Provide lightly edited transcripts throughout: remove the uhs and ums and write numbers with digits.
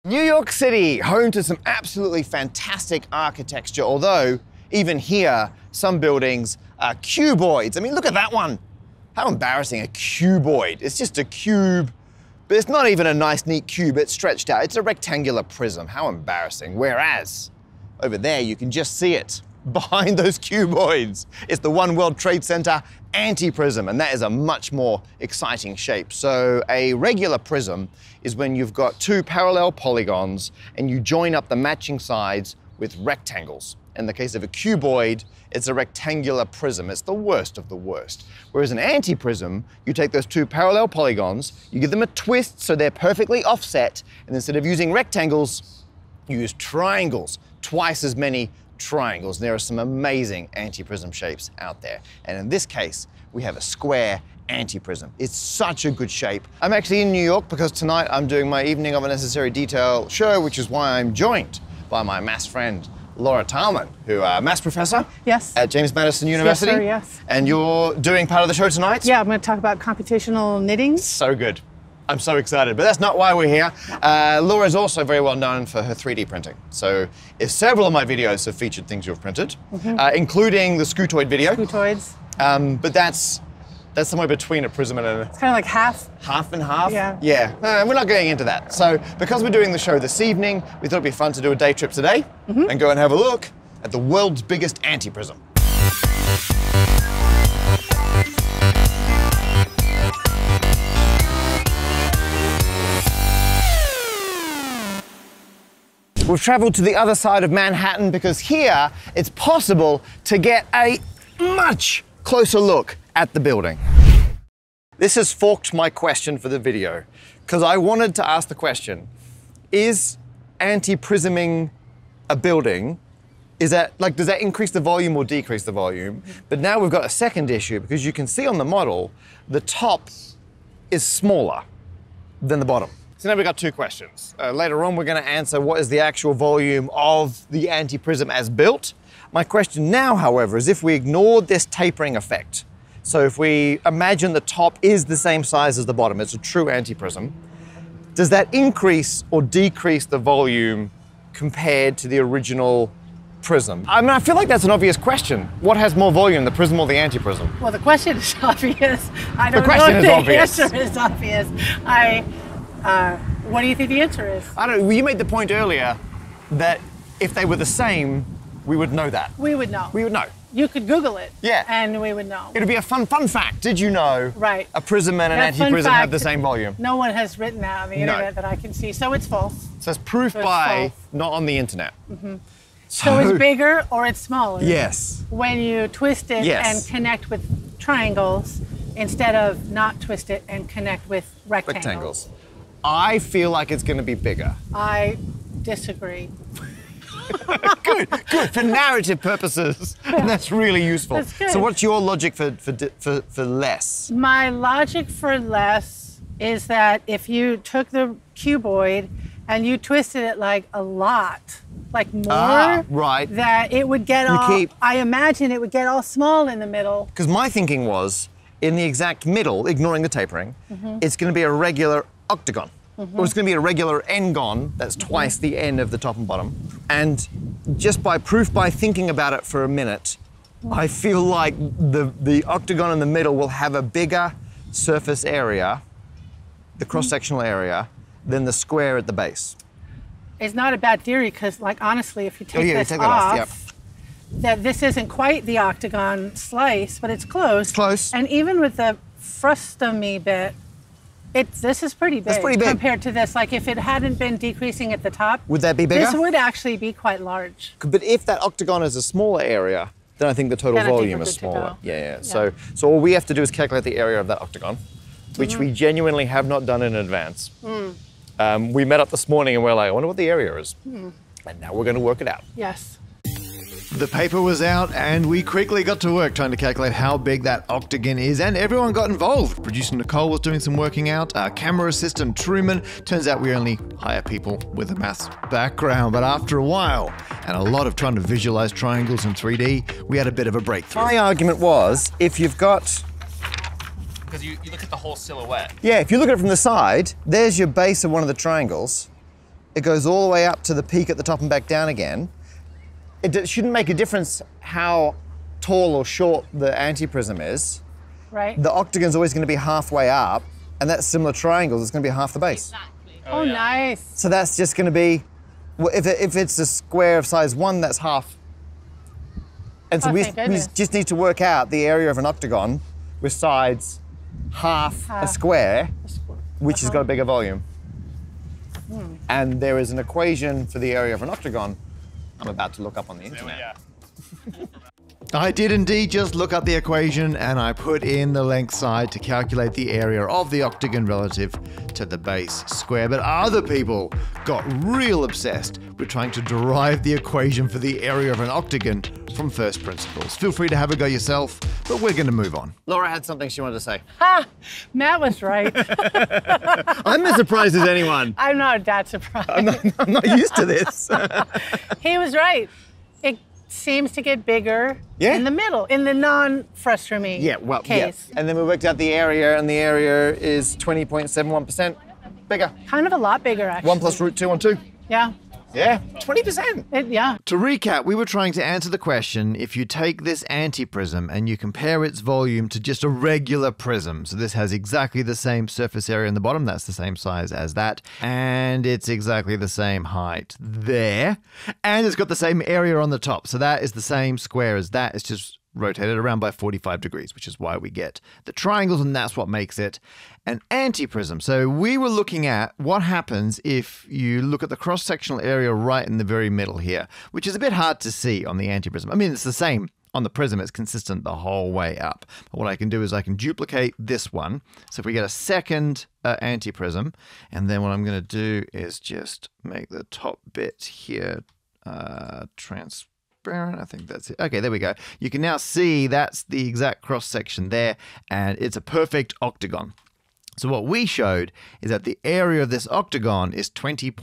New York City, home to some absolutely fantastic architecture, although even here, some buildings are cuboids. I mean, look at that one. How embarrassing, a cuboid. It's just a cube, but it's not even a nice, neat cube. It's stretched out. It's a rectangular prism. How embarrassing. Whereas, over there, you can just see it behind those cuboids. It's the One World Trade Center Antiprism, and that is a much more exciting shape. So a regular prism is when you've got two parallel polygons and you join up the matching sides with rectangles. In the case of a cuboid, it's a rectangular prism. It's the worst of the worst. Whereas an antiprism, you take those two parallel polygons, you give them a twist so they're perfectly offset, and instead of using rectangles, you use triangles, twice as many triangles. There are some amazing antiprism shapes out there. And in this case, we have a square antiprism. It's such a good shape. I'm actually in New York because tonight I'm doing my Evening of Unnecessary Detail show, which is why I'm joined by my maths friend, Laura Taalman, who are a maths professor at James Madison University. Yes, sir, yes. And you're doing part of the show tonight? Yeah, I'm going to talk about computational knitting. So good. I'm so excited, but that's not why we're here. Laura is also very well known for her 3D printing. So if several of my videos have featured things you've printed, including the Scootoid video. Scootoids. But that's somewhere between a prism and a... It's kind of like half. Half and half? Yeah. Yeah, we're not going into that. So because we're doing the show this evening, we thought it'd be fun to do a day trip today and go and have a look at the world's biggest antiprism. We've traveled to the other side of Manhattan because here it's possible to get a much closer look at the building. This has forked my question for the video because I wanted to ask the question, is antiprisming a building? Is that, like, does that increase the volume or decrease the volume? But now we've got a second issue because you can see on the model, the top is smaller than the bottom. So now we've got two questions. Later on, we're going to answer what is the actual volume of the antiprism as built. My question now, however, is if we ignored this tapering effect, so if we imagine the top is the same size as the bottom, it's a true antiprism, does that increase or decrease the volume compared to the original prism? I mean, I feel like that's an obvious question. What has more volume, the prism or the antiprism? Well, the question is obvious. I don't the question know if is the obvious. answer is obvious. What do you think the answer is? I don't know. You made the point earlier that if they were the same, we would know that. We would know. We would know. You could Google it. Yeah. And we would know. It would be a fun fact. Did you know a prism and an antiprism have the same volume? No one has written that on the internet that I can see, so it's false. So it's proof by not on the internet. So it's bigger or it's smaller? Yes. When you twist it and connect with triangles instead of not twist it and connect with rectangles. I feel like it's going to be bigger. I disagree. Good. For narrative purposes, that's really useful. That's good. So what's your logic for less? My logic for less is that if you took the cuboid and you twisted it like a lot, like more, that it would get I imagine it would get all small in the middle. Because my thinking was, in the exact middle, ignoring the tapering, it's going to be a regular octagon. Or it's going to be a regular n-gon, that's twice the n of the top and bottom. And just by thinking about it for a minute, I feel like the octagon in the middle will have a bigger surface area, the cross-sectional area, than the square at the base. It's not a bad theory because, like, honestly, if you take this off, that this isn't quite the octagon slice, but it's close. It's close. And even with the frustomy bit, this is pretty big. That's pretty big compared to this. Like, if it hadn't been decreasing at the top, would that be bigger? This would actually be quite large. But if that octagon is a smaller area, then I think the total volume is smaller. Yeah. So all we have to do is calculate the area of that octagon, which we genuinely have not done in advance. We met up this morning and we're like, I wonder what the area is. And now we're going to work it out. Yes. The paper was out and we quickly got to work trying to calculate how big that octagon is, and everyone got involved. Producer Nicole was doing some working out, our camera assistant Truman. Turns out we only hire people with a maths background, but after a while and a lot of trying to visualize triangles in 3D, we had a bit of a breakthrough. My argument was, if you've got... Because you look at the whole silhouette. Yeah, if you look at it from the side, there's your base of one of the triangles. it goes all the way up to the peak at the top and back down again. It shouldn't make a difference how tall or short the antiprism is. Right. The octagon's always going to be halfway up, and that's similar triangles, it's going to be half the base. Exactly. Oh, yeah. Nice. So that's just going to be, well, if it's a square of size 1, that's half. And so we just need to work out the area of an octagon with sides half a square, which has got a bigger volume. And there is an equation for the area of an octagon I'm about to look up on the internet. I did indeed just look up the equation, and I put in the length side to calculate the area of the octagon relative to the base square. But other people got real obsessed with trying to derive the equation for the area of an octagon from first principles. Feel free to have a go yourself, but we're going to move on. Laura had something she wanted to say. Ha! Matt was right. I'm as surprised as anyone. I'm not that surprised. I'm not used to this. He was right. It seems to get bigger in the middle, in the non-frustromy case. Yeah. And then we worked out the area, and the area is 20.71% bigger. Kind of a lot bigger, actually. 1 plus root 2 on 2. Yeah. Yeah, 20%. Yeah. To recap, we were trying to answer the question, if you take this antiprism and you compare its volume to just a regular prism, so this has exactly the same surface area in the bottom, that's the same size as that, and it's exactly the same height there, and it's got the same area on the top, so that is the same square as that, it's just rotated around by 45 degrees, which is why we get the triangles, and that's what makes it an antiprism. So we were looking at what happens if you look at the cross-sectional area right in the very middle here, which is a bit hard to see on the antiprism. I mean, it's the same on the prism, it's consistent the whole way up. But what I can do is I can duplicate this one. So if we get a second antiprism, and then what I'm going to do is just make the top bit here transparent. I think that's it. Okay, there we go. You can now see that's the exact cross-section there, and it's a perfect octagon. So what we showed is that the area of this octagon is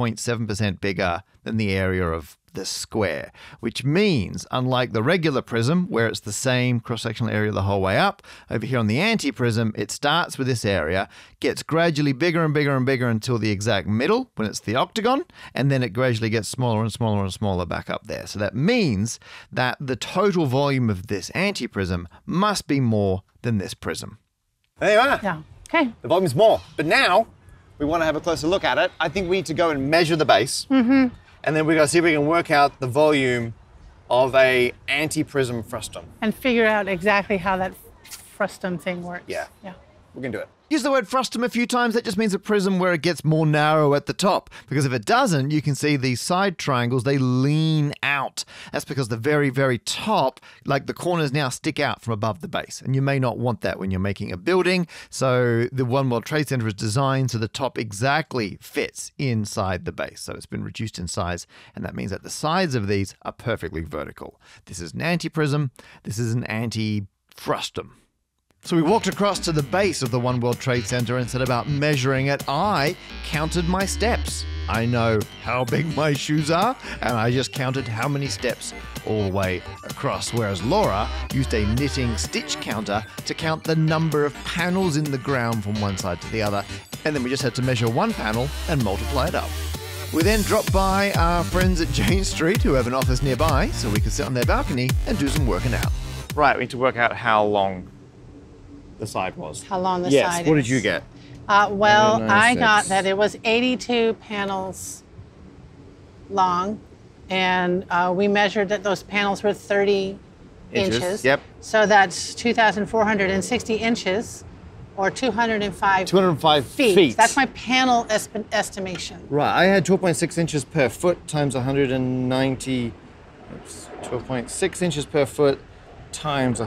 20.7% bigger than the area of the square, which means, unlike the regular prism, where it's the same cross-sectional area the whole way up, over here on the antiprism, it starts with this area, gets gradually bigger and bigger and bigger until the exact middle, when it's the octagon, and then it gradually gets smaller and smaller and smaller back up there. So that means that the total volume of this antiprism must be more than this prism. There you are. Yeah. Okay. The volume's more. But now, we want to have a closer look at it. I think we need to go and measure the base. Mm-hmm. And then we're going to see if we can work out the volume of a antiprism frustum. And figure out exactly how that frustum thing works. Yeah. We're going to do it. Use the word frustum a few times. That just means a prism where it gets more narrow at the top. Because if it doesn't, you can see these side triangles, they lean out. That's because the very, very top, like the corners now stick out from above the base. And you may not want that when you're making a building. So the One World Trade Center is designed so the top exactly fits inside the base. So it's been reduced in size. And that means that the sides of these are perfectly vertical. This is an antiprism. This is an anti-frustum. So we walked across to the base of the One World Trade Center and set about measuring it. I counted my steps. I know how big my shoes are, and I just counted how many steps all the way across, whereas Laura used a knitting stitch counter to count the number of panels in the ground from one side to the other, and then we just had to measure one panel and multiply it up. We then dropped by our friends at Jane Street, who have an office nearby, so we could sit on their balcony and do some working out. Right, we need to work out how long the side was. How long the side is. What did you get? Well, I got that it was 82 panels long, and we measured that those panels were 30 inches. Yep. So that's 2,460 inches, or 205 feet. That's my panel estimation. Right, I had 12.6 inches per foot times 190, 12.6 inches per foot times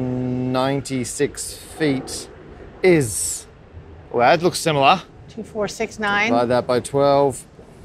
196 feet is, well, that looks similar. 2,469. Divide that by 12.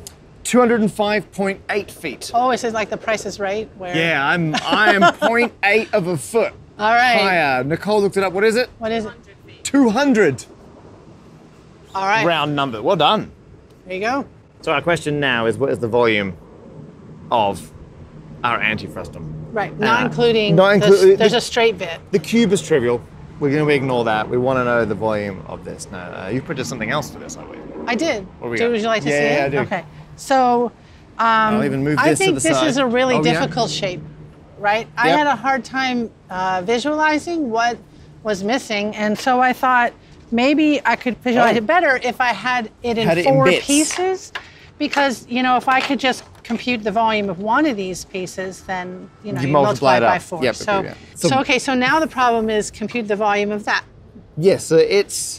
205.8 feet. Oh, it says like the Price is Right? Where... Yeah, I am 0.8 of a foot. All right. Higher. Nicole looked it up. What is it? What is it? 200. All right. Round number. Well done. There you go. So our question now is, what is the volume of our anti-frustum? Right, not including there's a straight bit. The cube is trivial. We're going to ignore that. We want to know the volume of this. No, you printed something else for this, I believe. I did. What do we got? Would you like to see it? Yeah, I do. Okay. So I'll even move I this to think the this side. is a really Oh, yeah. difficult shape, right? I had a hard time visualizing what was missing, and so I thought maybe I could visualize it better if I had it in four pieces, because if I could just compute the volume of one of these pieces, then you multiply it by 4. Yep, So now the problem is compute the volume of that. Yes, so it's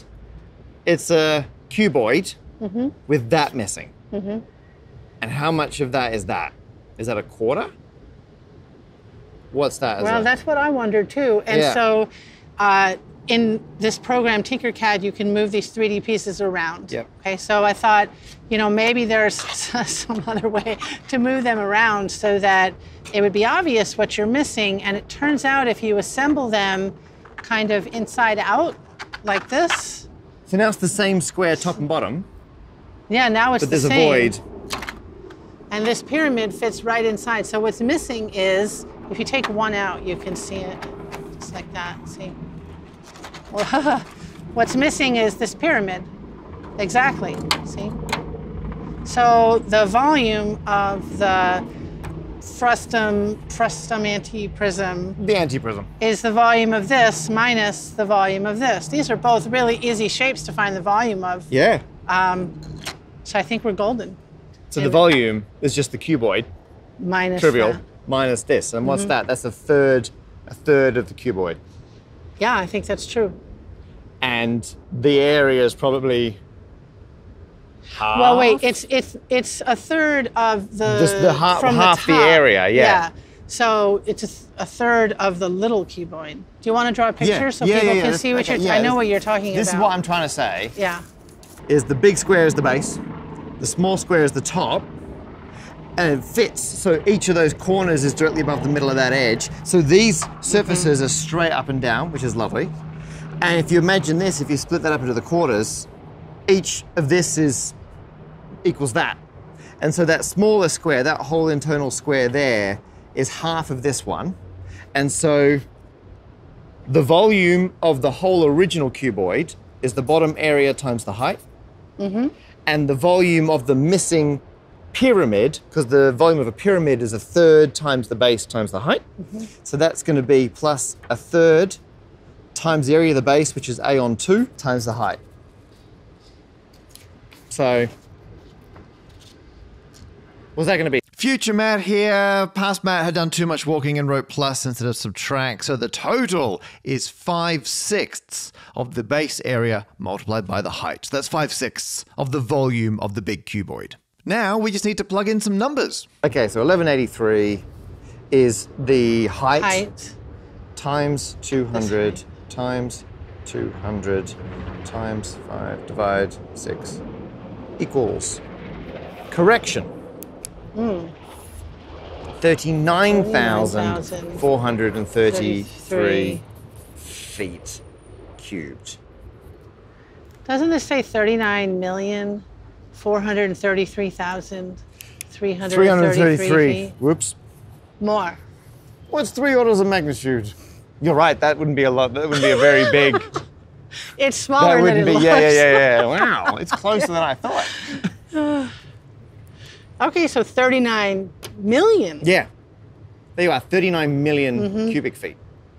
a cuboid with that missing. And how much of that is that? Is that a quarter? What's that? Well, that's what I wondered too. And so in this program, Tinkercad, you can move these 3D pieces around. Yep. Okay, so I thought, maybe there's some other way to move them around so that it would be obvious what you're missing. And it turns out if you assemble them kind of inside out, like this. So now it's the same square top and bottom. Yeah, now it's the same. But there's a void. And this pyramid fits right inside. So what's missing is, if you take one out, you can see it. Just like that, see? Well, what's missing is this pyramid. Exactly, see? So the volume of the frustum antiprism. The antiprism. Is the volume of this minus the volume of this. These are both really easy shapes to find the volume of. Yeah. So I think we're golden. So the volume is just the cuboid. Minus trivial. that. Minus this. And what's that? That's a third of the cuboid. Yeah, I think that's true. And the area is probably half. Well, wait, it's a third of the just the half the top. area, yeah. So it's a third of the little cuboid. Do you want to draw a picture so people can see what I know what you're talking about. This is what I'm trying to say. Yeah. Is the big square is the base, the small square is the top, and it fits. So each of those corners is directly above the middle of that edge. So these surfaces are straight up and down, which is lovely. And if you imagine this, if you split that up into the quarters, each of this equals that. And so that smaller square, that whole internal square there, is half of this one. And so the volume of the whole original cuboid is the bottom area times the height. And the volume of the missing pyramid, because the volume of a pyramid is a third times the base times the height. So that's going to be plus a third times the area of the base, which is A on 2, times the height. So what's that going to be? Future Matt here. Past Matt had done too much walking and wrote plus instead of subtract. So the total is 5/6 of the base area multiplied by the height. So that's 5/6 of the volume of the big cuboid. Now we just need to plug in some numbers. Okay, so 1183 is the height times 200 times 200 times 5 divide 6 equals, correction, 39,433 feet cubed. Doesn't this say 39,433,333 feet? Whoops. More. What's 3 orders of magnitude? You're right, that wouldn't be a lot. That wouldn't be a very big. It's smaller than it looks. Yeah. Wow, it's closer than I thought. Okay, so 39 million. Yeah. There you are, 39 million cubic feet.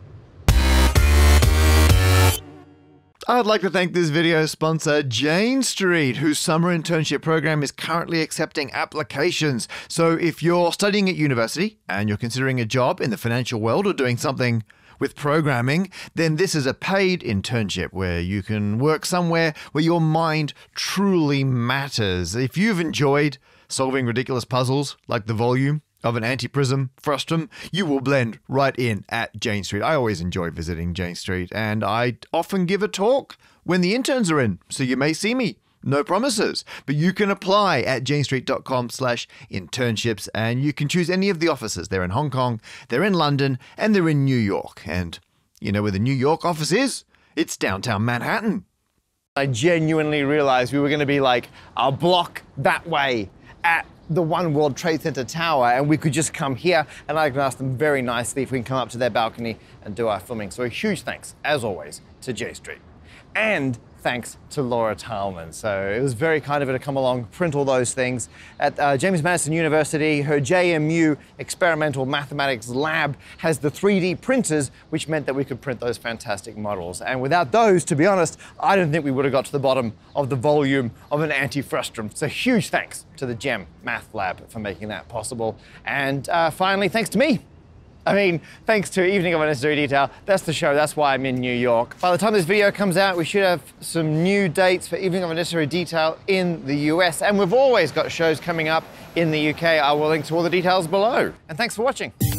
I'd like to thank this video sponsor, Jane Street, whose summer internship program is currently accepting applications. So if you're studying at university and you're considering a job in the financial world or doing something with programming, then this is a paid internship where you can work somewhere where your mind truly matters. If you've enjoyed solving ridiculous puzzles like the volume of an antiprism frustum, you will blend right in at Jane Street. I always enjoy visiting Jane Street, and I often give a talk when the interns are in, so you may see me. No promises, but you can apply at janestreet.com/internships, and you can choose any of the offices. They're in Hong Kong, they're in London, and they're in New York. And you know where the New York office is? It's downtown Manhattan. I genuinely realized we were going to be like a block that way at the One World Trade Center tower, and we could just come here, and I can ask them very nicely if we can come up to their balcony and do our filming. So a huge thanks, as always, to J Street. And thanks to Laura Taalman. So it was very kind of her to come along, print all those things. At James Madison University, her JMU Experimental Mathematics Lab has the 3D printers, which meant that we could print those fantastic models. And without those, to be honest, I don't think we would have got to the bottom of the volume of an anti-frustrum. So huge thanks to the GEM Math Lab for making that possible. And finally, thanks to me. I mean, thanks to Evening of Unnecessary Detail. That's the show, that's why I'm in New York. By the time this video comes out, we should have some new dates for Evening of Unnecessary Detail in the US. And we've always got shows coming up in the UK. I will link to all the details below. And thanks for watching.